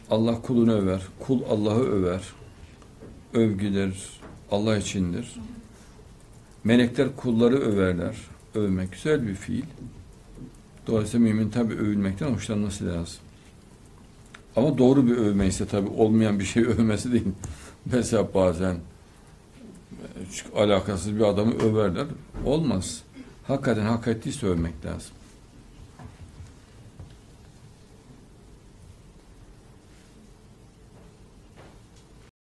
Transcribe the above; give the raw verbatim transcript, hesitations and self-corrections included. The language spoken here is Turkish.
Allah kulunu över, kul Allah'ı över. Övgüler Allah içindir. Melekler kulları överler. Övmek güzel bir fiil. Dolayısıyla mümin tabi övülmekten hoşlanması lazım. Ama doğru bir övme ise tabi olmayan bir şey övmesi değil. Mesela bazen alakasız bir adamı överler. Olmaz. Hakikaten hak ettiyse övmek lazım.